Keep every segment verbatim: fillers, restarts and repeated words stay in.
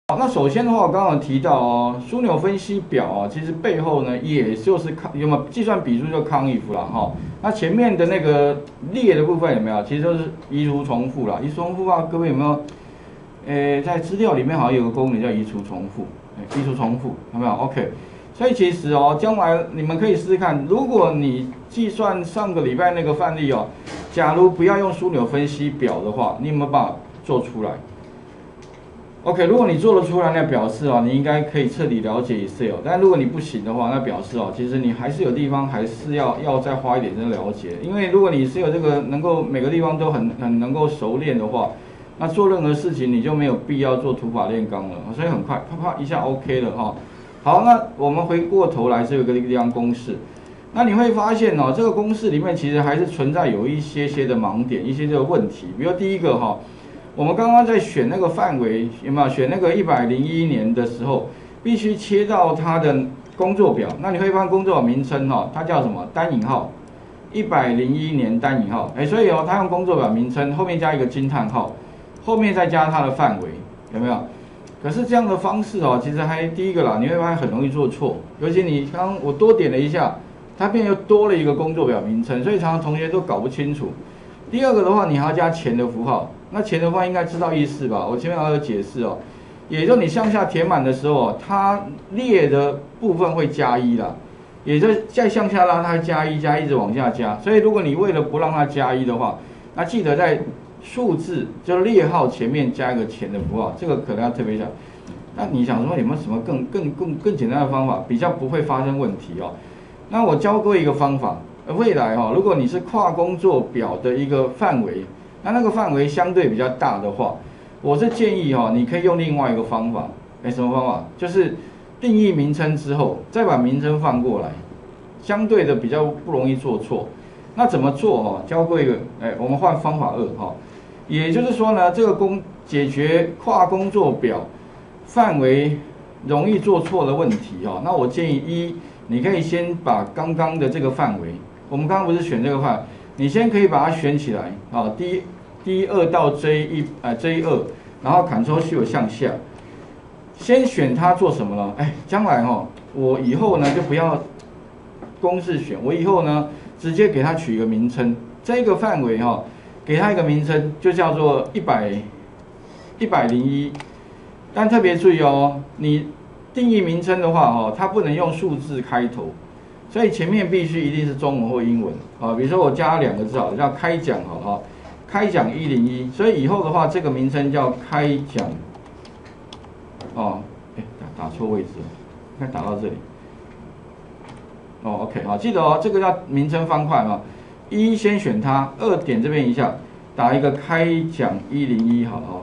好，那首先的话，我刚刚有提到哦，枢纽分析表啊，其实背后呢，也就是康有没有计算笔数就康 if 啦哈。那前面的那个列的部分有没有？其实都是移除重复啦。移除重复啊，各位有没有？诶，在资料里面好像有个功能叫移除重复，移除重复有没有 ？OK。所以其实哦，将来你们可以试试看，如果你计算上个礼拜那个范例哦，假如不要用枢纽分析表的话，你有没有办法做出来？ OK， 如果你做得出来，那表示哦，你应该可以彻底了解 Excel。但如果你不行的话，那表示哦，其实你还是有地方还是要要再花一点的了解。因为如果你是有这个能够每个地方都很很能够熟练的话，那做任何事情你就没有必要做土法炼钢了。所以很快啪啪一下 OK 了哈、哦。好，那我们回过头来这个地方公式，那你会发现哦，这个公式里面其实还是存在有一些些的盲点，一些这个问题。比如第一个哈、哦。 我们刚刚在选那个范围有没有选那个一百零一年的时候，必须切到它的工作表。那你会发现工作表名称哈，它叫什么？单引号，一百零一年单引号。哎，所以哦，它用工作表名称后面加一个惊叹号，后面再加它的范围，有没有？可是这样的方式哦，其实还第一个啦，你会发现很容易做错。尤其你刚刚我多点了一下，它变又多了一个工作表名称，所以常常同学都搞不清楚。第二个的话，你还要加钱的符号。 那钱的话应该知道意思吧？我前面还有解释哦，也就你向下填满的时候，它列的部分会加一啦，也就再向下拉，它加一加一直往下加。所以如果你为了不让它加一的话，那记得在数字就列号前面加一个钱的符号，这个可能要特别讲。那你想说有没有什么更更更更简单的方法，比较不会发生问题哦？那我教各位一个方法，未来哈、哦，如果你是跨工作表的一个范围。 那那个范围相对比较大的话，我是建议哈、哦，你可以用另外一个方法，哎，什么方法？就是定义名称之后，再把名称放过来，相对的比较不容易做错。那怎么做哈、哦？教过一个，哎，我们换方法二哈、哦，也就是说呢，这个工解决跨工作表范围容易做错的问题哈、哦。那我建议一，你可以先把刚刚的这个范围，我们刚刚不是选这个范。 你先可以把它选起来啊 ，D D 二到 J 一呃 J 二，然后 Ctrl Shift 向下，先选它做什么呢？哎，将来哈、哦，我以后呢就不要公式选，我以后呢直接给它取一个名称，这个范围哈、哦，给它一个名称就叫做一百一百零一，但特别注意哦，你定义名称的话哈、哦，它不能用数字开头。 所以前面必须一定是中文或英文啊，比如说我加两个字好了，叫开讲好了哈，开讲一零一，所以以后的话，这个名称叫开讲，哦，哎，打打错位置了，应该打到这里，哦 ，OK， 好，记得哦，这个叫名称方块嘛，一先选它，二点这边一下，打一个开讲一零一好了哦，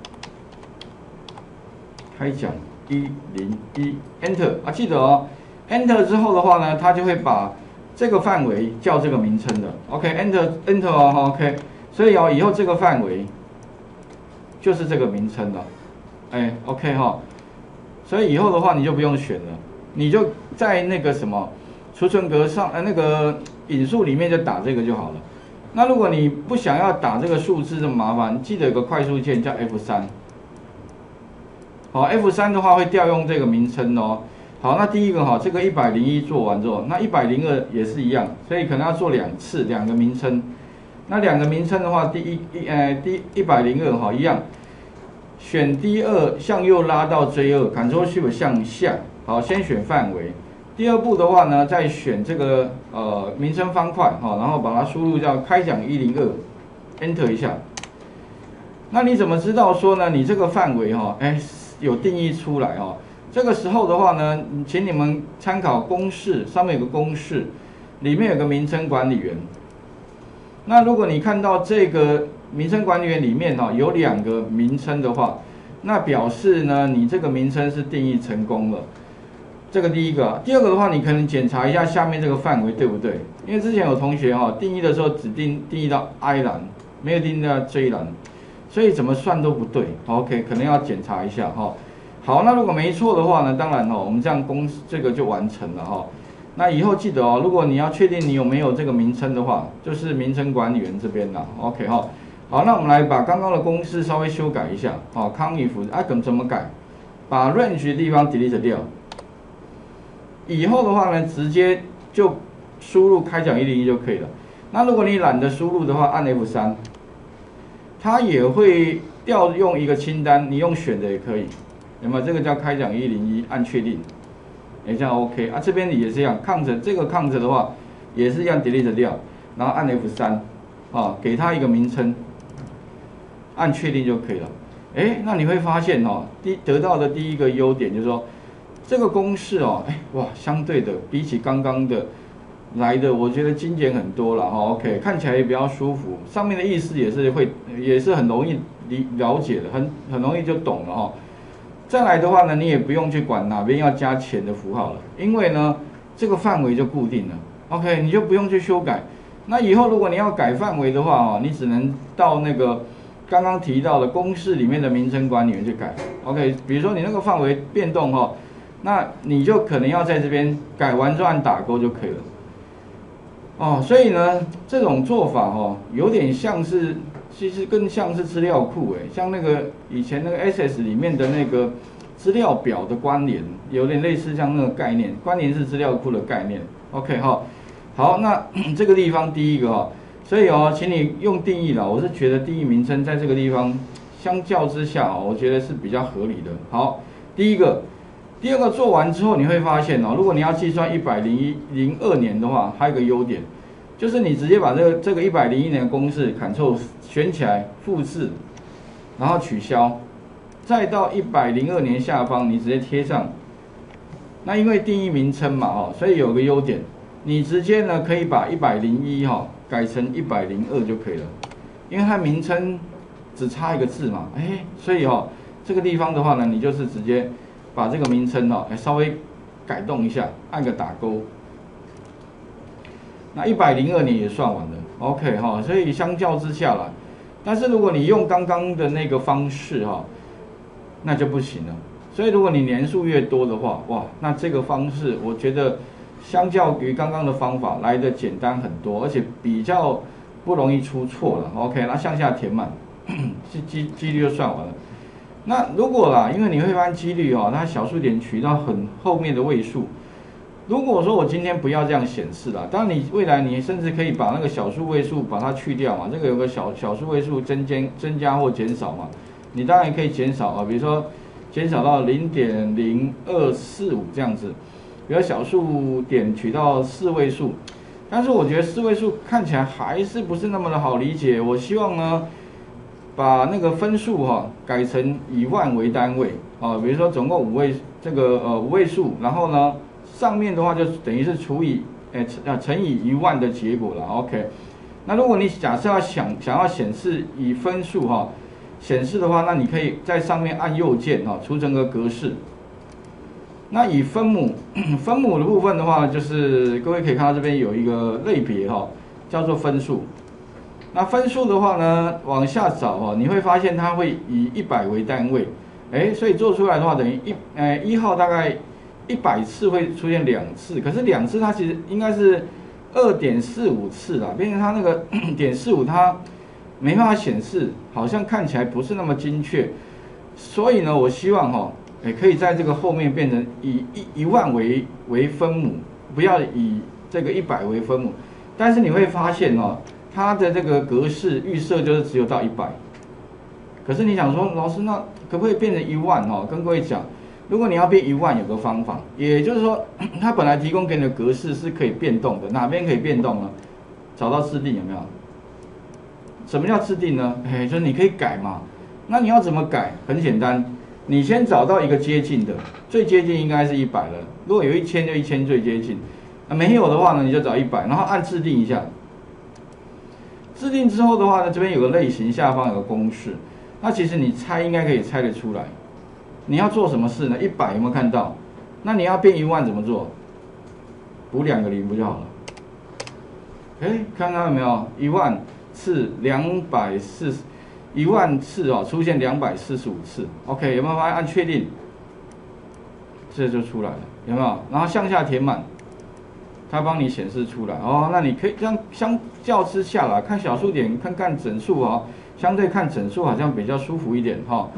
开讲一零一 ，Enter 啊，记得哦。 Enter 之后的话呢，它就会把这个范围叫这个名称的。OK，Enter Enter 哦 ，OK， 所以哦，以后这个范围就是这个名称了。哎 ，OK 哈、哦，所以以后的话你就不用选了，你就在那个什么储存格上呃那个引数里面就打这个就好了。那如果你不想要打这个数字这么麻烦，记得有个快速键叫 F 三。好 ，F 三的话会调用这个名称哦。 好，那第一个哈，这个一百零一做完之后，那一百零二也是一样，所以可能要做两次，两个名称。那两个名称的话，第一一呃第一百零二哈一样，选 D 二向右拉到 J 二 ，Ctrl Shift 向下。好，先选范围。第二步的话呢，再选这个呃名称方块哈，然后把它输入叫开讲一零二 ，Enter 一下。那你怎么知道说呢？你这个范围哈，哎有定义出来哈？ 这个时候的话呢，请你们参考公式，上面有个公式，里面有个名称管理员。那如果你看到这个名称管理员里面哈有两个名称的话，那表示呢你这个名称是定义成功了。这个第一个，第二个的话，你可能检查一下下面这个范围对不对？因为之前有同学哈定义的时候只定定义到 I 栏，没有定义到 J 栏，所以怎么算都不对。OK， 可能要检查一下哈。 好，那如果没错的话呢，当然哦，我们这样公这个就完成了哈。那以后记得哦，如果你要确定你有没有这个名称的话，就是名称管理员这边啦。OK 哈。好，那我们来把刚刚的公式稍微修改一下。好，康 if 啊，怎怎么改？ 把 range 的地方 delete 掉。以后的话呢，直接就输入开奖一零一就可以了。那如果你懒得输入的话，按 F 三，它也会调用一个清单，你用选的也可以。有没有？这个叫开奖一零一，按确定，哎，这样 OK 啊。这边也是一样，抗着这个抗着的话，也是一样 delete 掉，然后按 F 三，啊，给它一个名称，按确定就可以了。哎，那你会发现哦，第得到的第一个优点就是说，这个公式哦，哎哇，相对的比起刚刚的来的，我觉得精简很多了哈。OK， 看起来也比较舒服，上面的意思也是会，也是很容易理了解的，很很容易就懂了哈。再来的话呢，你也不用去管哪边要加钱的符号了，因为呢，这个范围就固定了。OK， 你就不用去修改。那以后如果你要改范围的话哦，你只能到那个刚刚提到的公式里面的名称管理员去改。OK， 比如说你那个范围变动哈，那你就可能要在这边改完之后按打勾就可以了。哦，所以呢，这种做法哦，有点像是，其实更像是资料库诶，像那个以前那个 S S 里面的那个资料表的关联，有点类似像那个概念，关联是资料库的概念。OK 哈，好，那这个地方第一个哈，所以哦，请你用定义了，我是觉得定义名称在这个地方相较之下哦，我觉得是比较合理的。好，第一个。第二个做完之后，你会发现哦，如果你要计算一百零二年的话，还有一个优点，就是你直接把这个这个一百零一年的公式 Ctrl 选起来，复制，然后取消，再到一百零二年下方，你直接贴上。那因为定义名称嘛，哦，所以有个优点，你直接呢可以把一百零一哈改成一百零二就可以了，因为它名称只差一个字嘛，哎，所以哦这个地方的话呢，你就是直接把这个名称哦，稍微改动一下，按个打勾。那一百零二年也算完了 ，OK 哈，所以相较之下啦，但是如果你用刚刚的那个方式哈，那就不行了。所以如果你年数越多的话，哇，那这个方式我觉得相较于刚刚的方法来的简单很多，而且比较不容易出错了。OK， 那向下填满，几几几率就算完了。那如果啦，因为你会发现几率哦，它小数点取到很后面的位数。如果说我今天不要这样显示啦，当然你未来你甚至可以把那个小数位数把它去掉嘛，这个有个小小数位数增减增加或减少嘛，你当然可以减少啊，比如说减少到 零点零二四五 这样子，比如小数点取到四位数，但是我觉得四位数看起来还是不是那么的好理解，我希望呢。把那个分数哈、哦、改成以万为单位啊，比如说总共五位这个呃五位数，然后呢上面的话就等于是除以诶啊乘以一万的结果了 ，OK。那如果你假设要想想要显示以分数哈、哦、显示的话，那你可以在上面按右键哈、哦、出成个格式。那以分母分母的部分的话，就是各位可以看到这边有一个类别哈、哦，叫做分数。那分数的话呢，往下找哦，你会发现它会以一百为单位，哎，所以做出来的话等于一，呃，一号大概一百次会出现两次，可是两次它其实应该是二点四五次啦，变成它那个点四五它没办法显示，好像看起来不是那么精确，所以呢，我希望哈、哦，哎，可以在这个后面变成以一一万为为分母，不要以这个一百为分母，但是你会发现哦。它的这个格式预设就是只有到一百，可是你想说，老师那可不可以变成一万哦？跟各位讲，如果你要变一万，有个方法，也就是说，它本来提供给你的格式是可以变动的，哪边可以变动呢？找到制定有没有？什么叫制定呢？哎，就是你可以改嘛。那你要怎么改？很简单，你先找到一个接近的，最接近应该是一百了。如果有一千就一千最接近，啊没有的话呢，你就找一百，然后按制定一下。制定之后的话呢，这边有个类型，下方有个公式，那其实你猜应该可以猜得出来。你要做什么事呢？一百有没有看到？那你要变一万怎么做？补两个零不就好了？哎，看到有没有？一万次两百四十，一万次哦，出现两百四十五次。OK， 有没有发现？按确定，这就出来了，有没有？然后向下填满。它帮你显示出来哦，那你可以这样相较之下啦，看小数点，看看整数哦，相对看整数好像比较舒服一点哈、哦。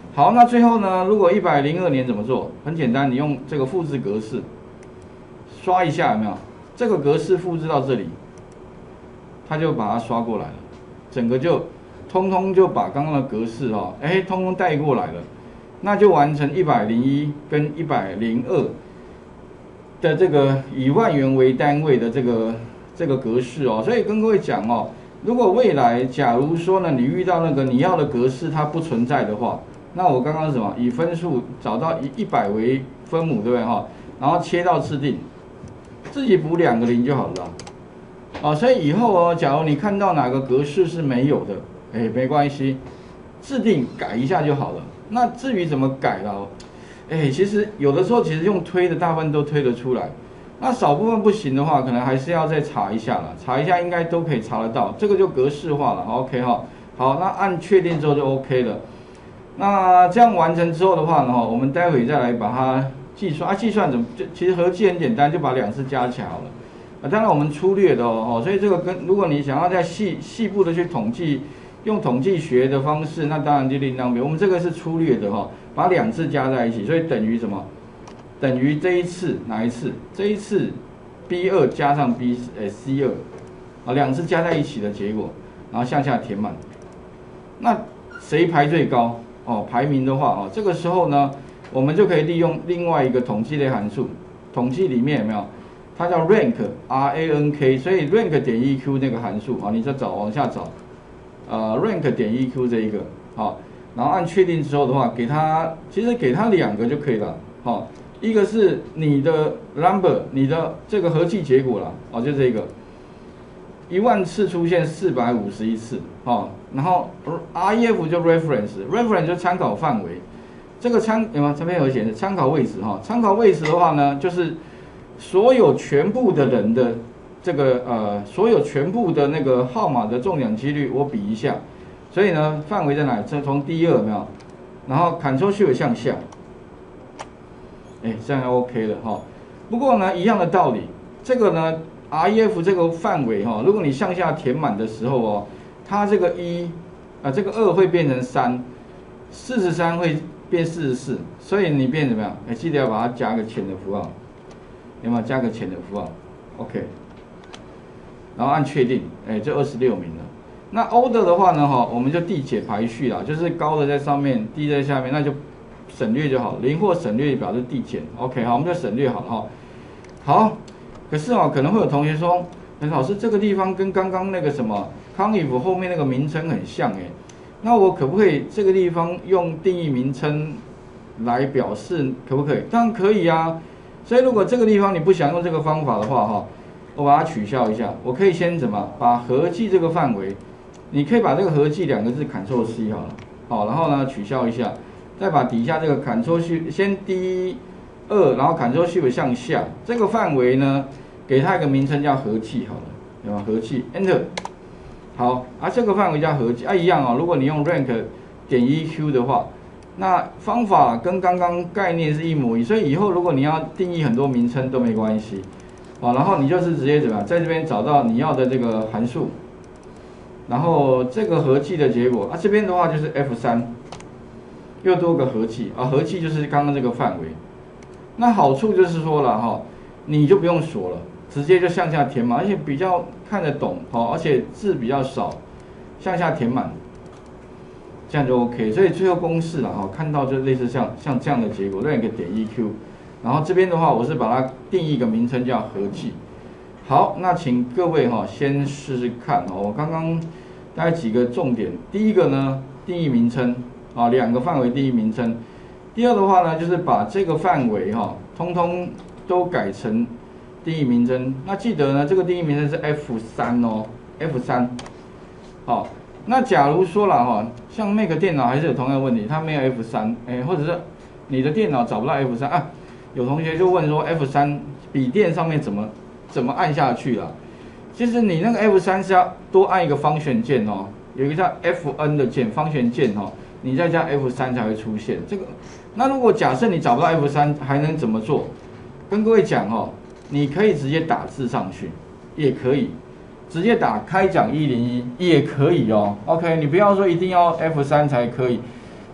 好，那最后呢，如果一百零二年怎么做？很简单，你用这个复制格式，刷一下有没有？这个格式复制到这里，它就把它刷过来了，整个就通通就把刚刚的格式哦，哎，通通带过来了，那就完成一百零一跟一百零二的这个以万元为单位的这个这个格式哦。所以跟各位讲哦，如果未来假如说呢，你遇到那个你要的格式它不存在的话，那我刚刚是什么？以分数找到一一百为分母，对不对哈？然后切到制定，自己补两个零就好了。哦，所以以后哦，假如你看到哪个格式是没有的，哎，没关系，制定改一下就好了。那至于怎么改了，哎，其实有的时候其实用推的大部分都推得出来，那少部分不行的话，可能还是要再查一下了，查一下应该都可以查得到，这个就格式化了 ，OK 哈。好，那按确定之后就 OK 了。那这样完成之后的话呢，我们待会再来把它计算啊，计算怎么？就其实合计很简单，就把两次加起来好了。啊，当然我们粗略的哦，所以这个跟如果你想要再细细部的去统计，用统计学的方式，那当然就另当别论。我们这个是粗略的哈，把两次加在一起，所以等于什么？等于这一次哪一次？这一次 B 二加上 B 呃 C 二，啊，两次加在一起的结果，然后向下填满。那谁排最高？哦，排名的话哦，这个时候呢，我们就可以利用另外一个统计类函数，统计里面有没有？它叫 rank R A N K， 所以 rank 点 E Q 那个函数啊，你再找往下找，呃 rank 点 E Q 这一个，好，然后按确定之后的话，给它其实给它两个就可以了，好，一个是你的 number， 你的这个合计结果了，哦，就这个。一万次出现四百五十一次，哦，然后 R E F 就 reference，reference 就参考范围，这个参有没有这边有显示参考位置哈？参考位置的话呢，就是所有全部的人的这个呃，所有全部的那个号码的中奖几率，我比一下，所以呢，范围在哪里？这从第二有没有？然后 Ctrl Shift 向下，哎，这样 OK 了哈。不过呢，一样的道理，这个呢。R E F 这个范围哈，如果你向下填满的时候哦，它这个一啊，这个二会变成三，四十三会变四十四，所以你变怎么样？哎，记得要把它加个钱的符号，有没有加个钱的符号 ？OK， 然后按确定，哎，就二十六名了。那 order 的话呢，哈，我们就递减排序啦，就是高的在上面，低在下面，那就省略就好，零或省略表示递减。OK， 好，我们就省略好了哈。好。可是哦，可能会有同学说，老师这个地方跟刚刚那个什么康if后面那个名称很像哎，那我可不可以这个地方用定义名称来表示，可不可以？当然可以啊。所以如果这个地方你不想用这个方法的话哈，我把它取消一下，我可以先怎么把合计这个范围，你可以把这个合计两个字 Ctrl C 好了，好，然后呢取消一下，再把底下这个 Ctrl Shift 先第二，然后 Ctrl Shift 向下，这个范围呢，给它一个名称叫合计好了，对吧？合计 Enter， 好，啊，这个范围叫合计啊，一样哦。如果你用 rank 点 E Q 的话，那方法跟刚刚概念是一模一样，所以以后如果你要定义很多名称都没关系，啊，然后你就是直接怎么样，在这边找到你要的这个函数，然后这个合计的结果啊，这边的话就是 F 三， 又多个合计啊，合计就是刚刚这个范围。那好处就是说了哈，你就不用锁了，直接就向下填满，而且比较看得懂，好，而且字比较少，向下填满，这样就 OK。所以最后公式了哈，看到就类似像像这样的结果，rank点 E Q， 然后这边的话我是把它定义一个名称叫合计。好，那请各位哈先试试看哦，我刚刚大概几个重点，第一个呢定义名称啊，两个范围定义名称。第二的话呢，就是把这个范围哈，通通都改成定义名称。那记得呢，这个定义名称是 F 三 哦 ，F 三。好，那假如说了哈，像 Mac 电脑还是有同样的问题，它没有 F 三，哎，或者是你的电脑找不到 F 三啊，有同学就问说 F 三 笔电上面怎么怎么按下去了？其实你那个 F 三 是要多按一个方旋键哦，有一个叫 F N 的键，方旋键哦。你再加 F 三 才会出现这个。那如果假设你找不到 F 三，还能怎么做？跟各位讲哦，你可以直接打字上去，也可以直接打开讲一零一，也可以哦。OK， 你不要说一定要 F 三 才可以，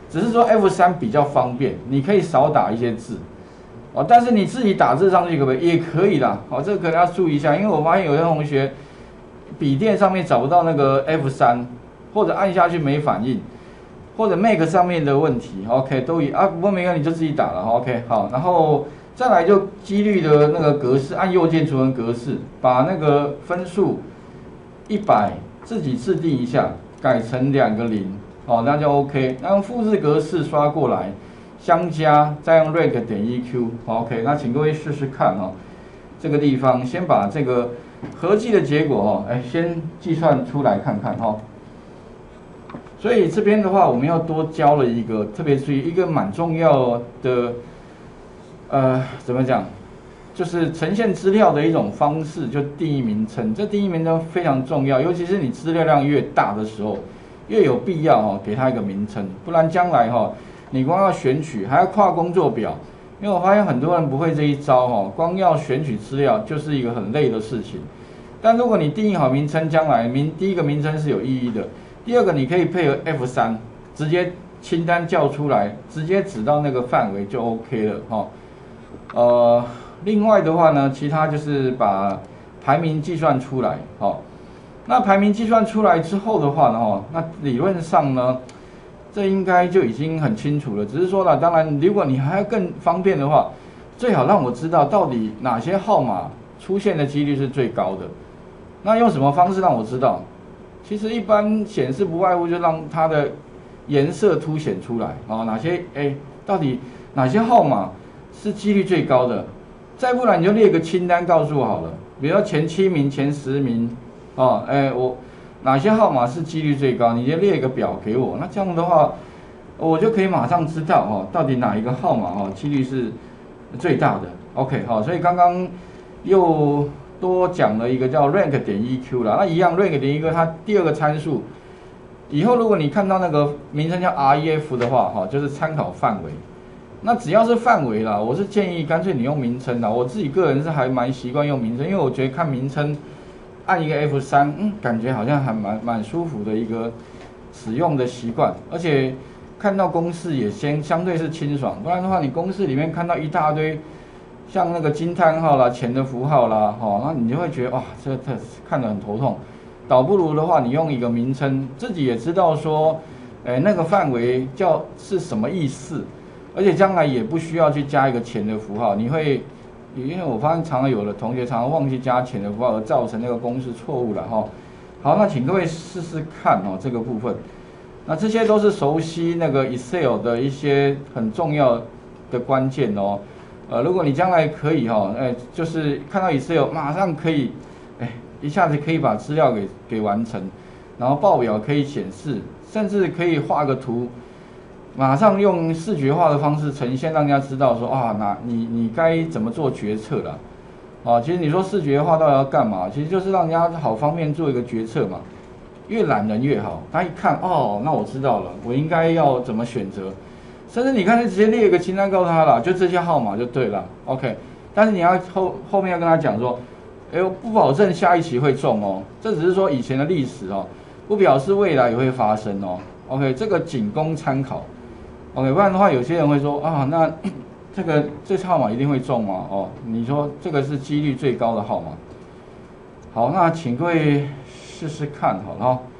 只是说 F 三 比较方便，你可以少打一些字。哦，但是你自己打字上去可不可以？也可以啦。哦，这个可能要注意一下，因为我发现有些同学笔电上面找不到那个 F 三，或者按下去没反应，或者 Mac 上面的问题 ，OK 都一啊，不过没关系，你就自己打了 ，OK 好，然后再来就几率的那个格式，按右键储存格式，把那个分数一百自己制定一下，改成两个零，好，那就 OK， 那用复制格式刷过来。相加，再用 rank 点 E Q， OK， 那请各位试试看哦。这个地方先把这个合计的结果哦，哎，先计算出来看看哈。所以这边的话，我们要多教了一个，特别注意一个蛮重要的，呃，怎么讲，就是呈现资料的一种方式，就定义名称。这定义名称非常重要，尤其是你资料量越大的时候，越有必要哦，给它一个名称，不然将来哈。你光要选取，还要跨工作表，因为我发现很多人不会这一招哦，光要选取资料就是一个很累的事情。但如果你定义好名称，将来名第一个名称是有意义的，第二个你可以配合 F 三，直接清单叫出来，直接指到那个范围就 OK 了哈。呃，另外的话呢，其他就是把排名计算出来，好，那排名计算出来之后的话呢，哈，那理论上呢。这应该就已经很清楚了，只是说了，当然，如果你还要更方便的话，最好让我知道到底哪些号码出现的几率是最高的。那用什么方式让我知道？其实一般显示不外乎就让它的颜色凸显出来啊，哪些哎，到底哪些号码是几率最高的？再不然你就列个清单告诉我好了，比如说前七名、前十名，哦，哎我。哪些号码是几率最高？你就列一个表给我，那这样的话，我就可以马上知道哈，到底哪一个号码哈几率是最大的。OK 好，所以刚刚又多讲了一个叫 rank 点 E Q 啦，那一样 rank 点 E Q 它第二个参数，以后如果你看到那个名称叫 R E F 的话哈，就是参考范围。那只要是范围啦，我是建议干脆你用名称啦。我自己个人是还蛮习惯用名称，因为我觉得看名称。按一个 F 三，嗯，感觉好像还蛮蛮舒服的一个使用的习惯，而且看到公式也先相对是清爽，不然的话，你公式里面看到一大堆像那个惊叹号啦、钱的符号啦，哈、哦，那你就会觉得哇，这这看得很头痛。倒不如的话，你用一个名称，自己也知道说，哎，那个范围叫是什么意思，而且将来也不需要去加一个钱的符号，你会。因为我发现常常有的同学常常忘记加钱的符号，而造成那个公式错误了哈。好，那请各位试试看哦，这个部分。那这些都是熟悉那个 Excel 的一些很重要的关键哦。呃，如果你将来可以哈，哎，就是看到 Excel 马上可以，哎，一下子可以把资料给给完成，然后报表可以显示，甚至可以画个图。马上用视觉化的方式呈现，让大家知道说啊，那你你该怎么做决策了，啊，其实你说视觉化到底要干嘛？其实就是让人家好方便做一个决策嘛，越懒人越好。他一看哦，那我知道了，我应该要怎么选择，甚至你看就直接列一个清单告诉他了，就这些号码就对了 ，OK。但是你要后后面要跟他讲说，哎，不保证下一期会中哦，这只是说以前的历史哦，不表示未来也会发生哦 ，OK， 这个仅供参考。OK， 不然的话，有些人会说啊，那这个这号码一定会中吗？哦，你说这个是几率最高的号码。好，那请各位试试看好了。